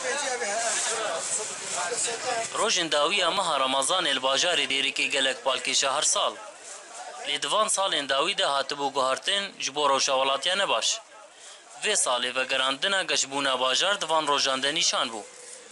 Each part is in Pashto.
روژن داوی ماه رمضان الباجار دیری که گلک پالکیشه هر سال لیدوان سال داوی ده هاتبو گهارتن جبو روشاولاتیا نباش و سالی و گراندنا گشبونا باجار دوان روژانده نیشان بو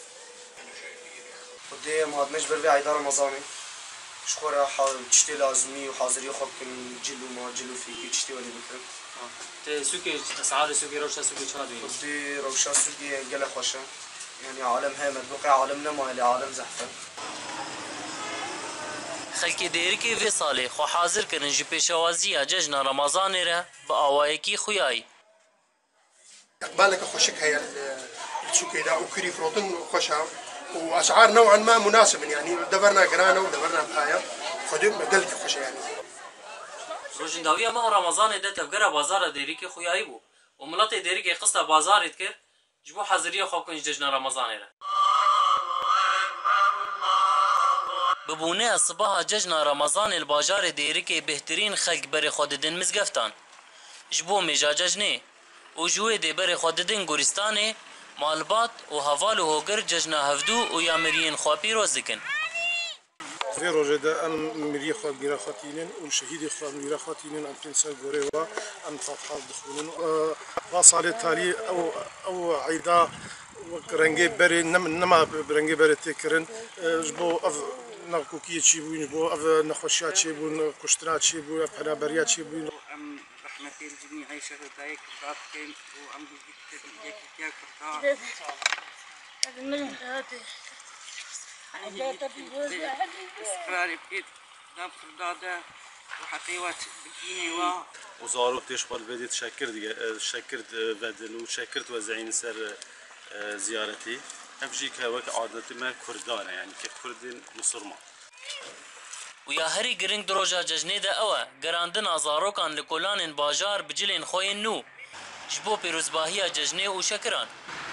ودي مهاتناش بروي عيدار رمضاني شكورا تشتي لازمي وحاضري خوب كن جلو ما جلو فيكي تشتي ولي بكرم سوقي اسعار سوقي روشا سوقي شادوي ودي روشا سوقي قلا خوشا يعني عالم هامد بقى عالمنا مالي عالم زحفه خلکی دیری که وی سالی خو حاضر کرن جی پیشوازی جشن رمضان را با آوایکی خویایی اقبالك خوشك هي السوقي ده وكري فروتن خوشها واسعار نوعا ما مناسبه يعني دبرنا قرانا ودبرنا بحايا خدم قلت خوش يعني روژن داوی ماه رمضان ده تفکر بازار دیری که خویایی بو و ملت دیری که قصد بازارت کرد جبو حاضری خواب کنج جشن رمضان را ببونه صباح جشن رمضان الباجار دیری که بهترین خلق بر خوددن مزگفتان جبو میجا جشنه و جوه دی بر خوددن گورستانه مالبات و حوال و هوگر جشن هفدو و یا مرین خوابی روز دکن في روجدا ام مري خو غير خاتينين وشهيد خو غير خاتينين ام برنسا غوريوا ام فتح دخولن واصل تالي او عيدا رنگي بري نما رنگي بري تكرن جبو اف نكوكي تشي بو جبو اف نخوشات تشي بو كشترات تشي بو اف بريات تشي بو ام رحمتي الجميع عيشه دايك راتكين وام ديك ياك فرتا استقرار بيت دام فرداده وحقيوات بكيني وزارو تشبال بدي شكرت بدل وشكرت وزعين سر زيارتي همجيك وك عادتي ما كردانه يعني ككردين مصرما ويا هري گرنگ دروجا ججنه ده اوه گراندن ازاروکان لکولان باجار بجلین خوین نو جبو پیروزباهی ججنه و شکران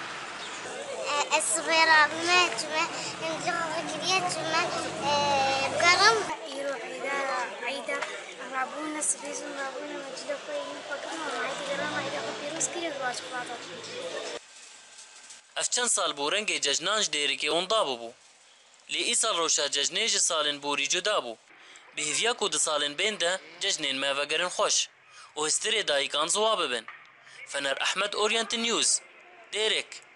الصغيرة ماتمة نجرب كرياتمة بقرم يروح عيدا رابونا سبيزو رابونا مجد كوين فكرنا عيدا قرم عيدا بيروز كريات واش بلاطات اف چند سال بورنگ ججنانج دیری که اوندا بو لی ای سال روشا ججنه ج سالن بوری جدا بو بهویا کو د سالن بین ده ججنین ما وگرن خوش و هستری دایکان زواب بن فنر احمد اورینت نیوز دیرک